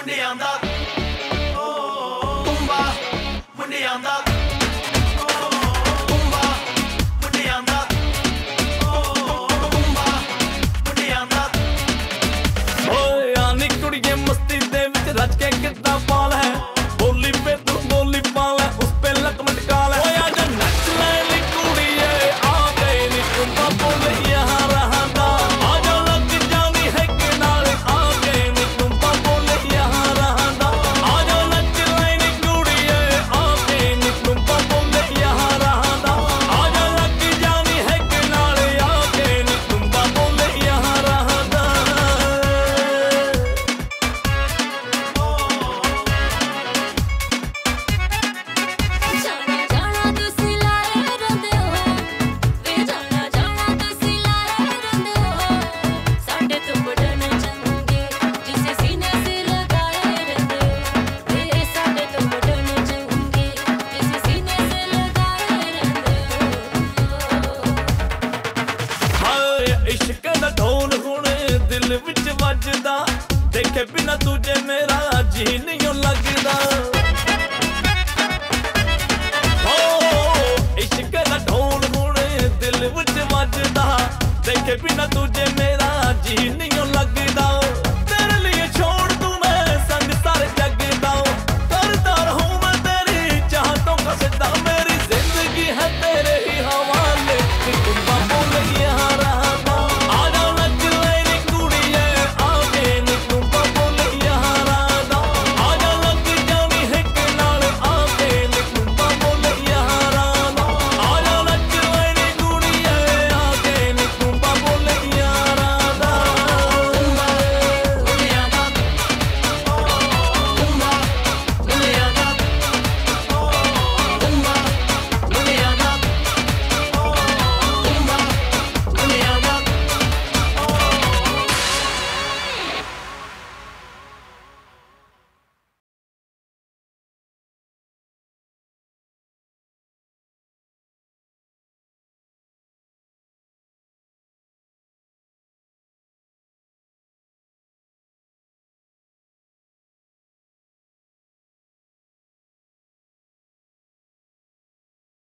ਮੁੰਡਿਆਂ ਦਾ ਤੁੰਬਾ ਮੁੰਡਿਆਂ ਦਾ ਤੁੰਬਾ ਮੁੰਡਿਆਂ ਦਾ ਤੁੰਬਾ ਮੁੰਡਿਆਂ ਦਾ ਓਏ ਆਨੀ ਕੁੜੀਏ ਮਸਤੀ ਦੇ ਵਿੱਚ ਰੱਜ ਕੇ ਕਿੱਦਾਂ ਪਾਲ ਹੈ ਬੋਲੀ ਪੇ ਤੂੰ ਬੋਲੀ ਪਾਲ ਹੈ ਉਸ ਪੇ ਲਕ ਮਟਕਾ ਲੈ ਓਏ ਆਜਾ ਨੱਚ ਲੈ ਨੀ ਕੁੜੀਏ ਆ ਗਏ ਨੀ ਤੁੰਬਾ ਬੋਲੇ ਯਹਾਂ ਰਹਾਂਦਾ ਆਜਾ ਲੱਗ ਜਾਣੀ ਹੈ ਕਿ ਨਾਲ ਆ ਗਏ ਨੀ ਤੁੰਬਾ ਬੋਲੇ ਯਹਾਂ ਰਹਾਂਦਾ ਆਜਾ ਨੱਚ ਲੈ ਨੀ ਕੁੜੀਏ ਆ ਗਏ ਨੀ ਤੁੰਬਾ ਬੋਲੇ ਯਹਾਂ ਰਹਾਂਦਾ ਆਜਾ ਲੱਗ ਜਾਣੀ ਹੈ ਕਿ ਨਾਲ ਆ ਗਏ ਨੀ ਤੁੰਬਾ ਬੋਲੇ ਯਹਾਂ ਰਹਾਂਦਾ इश्क दा ढोल हुण दिल विच वजदा देखे बिना तुझे मेरा जी नहीं लगदा हो इश्क दा ढोल हुण दिल विच वजदा देखे बिना तुझे मेरा जी नहीं लगदा